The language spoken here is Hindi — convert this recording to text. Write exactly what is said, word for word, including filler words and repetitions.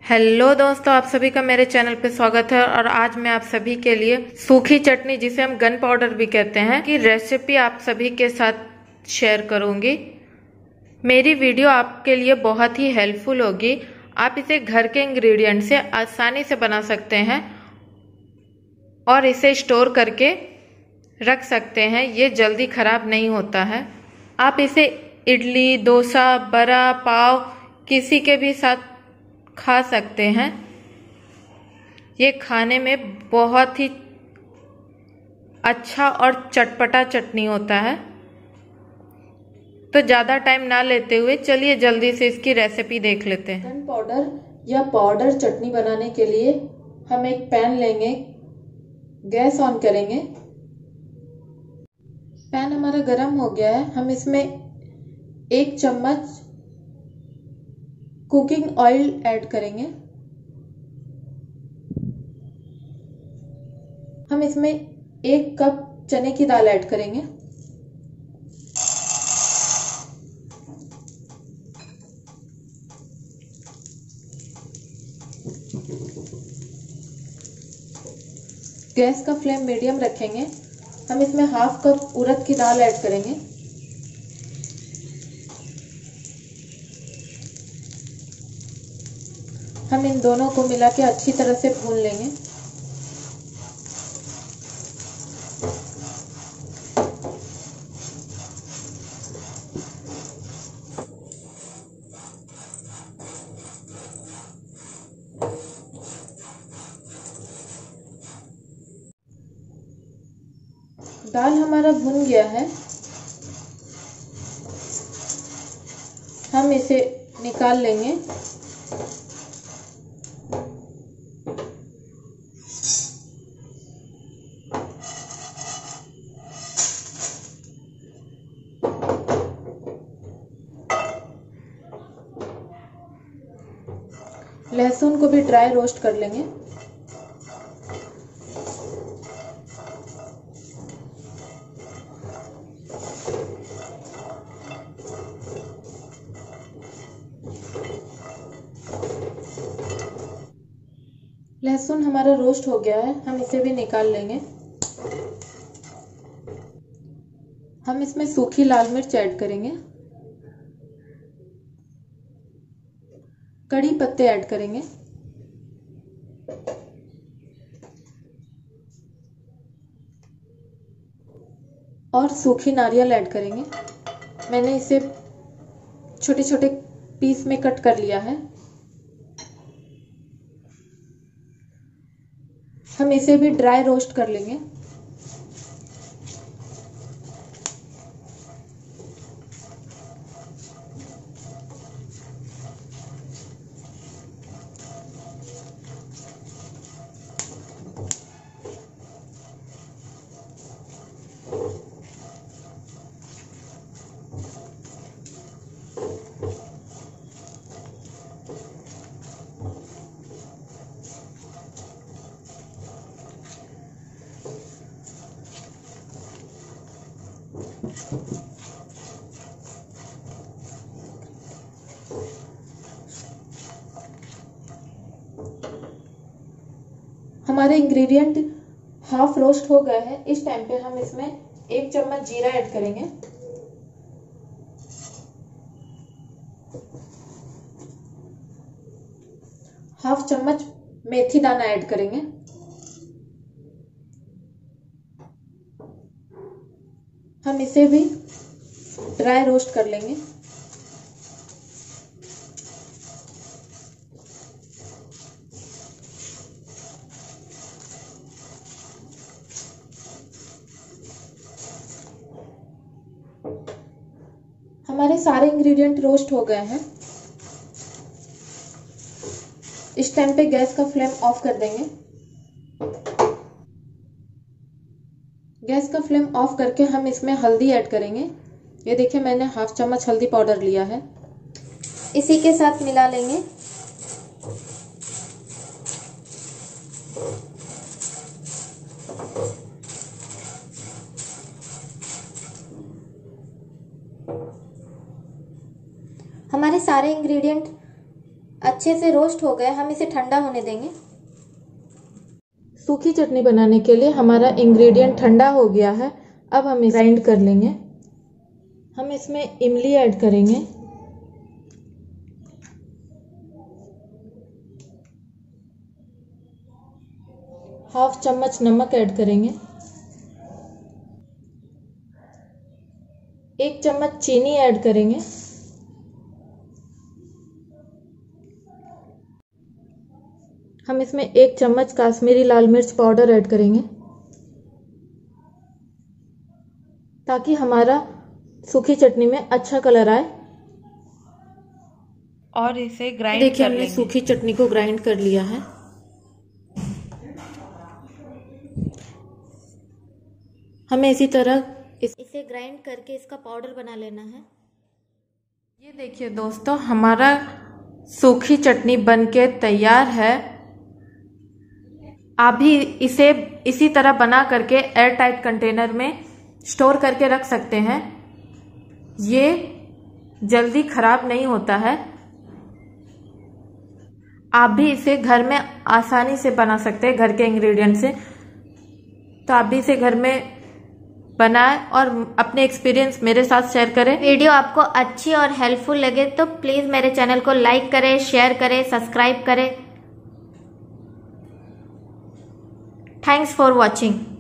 हेलो दोस्तों, आप सभी का मेरे चैनल पे स्वागत है। और आज मैं आप सभी के लिए सूखी चटनी, जिसे हम गन पाउडर भी कहते हैं, की रेसिपी आप सभी के साथ शेयर करूंगी। मेरी वीडियो आपके लिए बहुत ही हेल्पफुल होगी। आप इसे घर के इंग्रेडिएंट से आसानी से बना सकते हैं और इसे स्टोर करके रख सकते हैं। ये जल्दी खराब नहीं होता है। आप इसे इडली, डोसा, बड़ा, पाव किसी के भी साथ खा सकते हैं। ये खाने में बहुत ही अच्छा और चटपटा चटनी होता है। तो ज़्यादा टाइम ना लेते हुए चलिए जल्दी से इसकी रेसिपी देख लेते हैं। गन पाउडर या पाउडर चटनी बनाने के लिए हम एक पैन लेंगे, गैस ऑन करेंगे। पैन हमारा गरम हो गया है। हम इसमें एक चम्मच कुकिंग ऑयल ऐड करेंगे। हम इसमें एक कप चने की दाल ऐड करेंगे। गैस का फ्लेम मीडियम रखेंगे। हम इसमें हाफ कप उड़द की दाल ऐड करेंगे। हम इन दोनों को मिला के अच्छी तरह से भून लेंगे। दाल हमारा भुन गया है। हम इसे निकाल लेंगे। लहसुन को भी ड्राई रोस्ट कर लेंगे। लहसुन हमारा रोस्ट हो गया है। हम इसे भी निकाल लेंगे। हम इसमें सूखी लाल मिर्च ऐड करेंगे। कड़ी पत्ते ऐड करेंगे। और सूखी नारियल ऐड करेंगे। मैंने इसे छोटे छोटे पीस में कट कर लिया है। हम इसे भी ड्राई रोस्ट कर लेंगे। हमारे इंग्रेडिएंट हाफ रोस्ट हो गए हैं। इस टाइम पे हम इसमें एक चम्मच जीरा ऐड करेंगे। हाफ चम्मच मेथी दाना ऐड करेंगे। हम इसे भी ड्राई रोस्ट कर लेंगे। हमारे सारे इंग्रेडिएंट रोस्ट हो गए हैं। इस टाइम पे गैस का फ्लेम ऑफ कर देंगे। गैस का फ्लेम ऑफ करके हम इसमें हल्दी ऐड करेंगे। ये देखिए, मैंने हाफ चम्मच हल्दी पाउडर लिया है। इसी के साथ मिला लेंगे। हमारे सारे इंग्रेडिएंट अच्छे से रोस्ट हो गए, हम इसे ठंडा होने देंगे। सूखी चटनी बनाने के लिए हमारा इंग्रेडिएंट ठंडा हो गया है। अब हम ग्राइंड कर लेंगे। हम इसमें इमली ऐड करेंगे, हाफ चम्मच नमक ऐड करेंगे, एक चम्मच चीनी ऐड करेंगे, हम इसमें एक चम्मच काश्मीरी लाल मिर्च पाउडर ऐड करेंगे ताकि हमारा सूखी चटनी में अच्छा कलर आए। और इसे ग्राइंड देखिए हमने सूखी चटनी को ग्राइंड कर लिया है। हमें इसी तरह इस... इसे ग्राइंड करके इसका पाउडर बना लेना है। ये देखिए दोस्तों, हमारा सूखी चटनी बनके तैयार है। आप भी इसे इसी तरह बना करके एयर टाइट कंटेनर में स्टोर करके रख सकते हैं। ये जल्दी खराब नहीं होता है। आप भी इसे घर में आसानी से बना सकते हैं, घर के इंग्रेडिएंट से। तो आप भी इसे घर में बनाएं और अपने एक्सपीरियंस मेरे साथ शेयर करें। वीडियो आपको अच्छी और हेल्पफुल लगे तो प्लीज मेरे चैनल को लाइक करें, शेयर करें, सब्सक्राइब करें। Thanks for watching.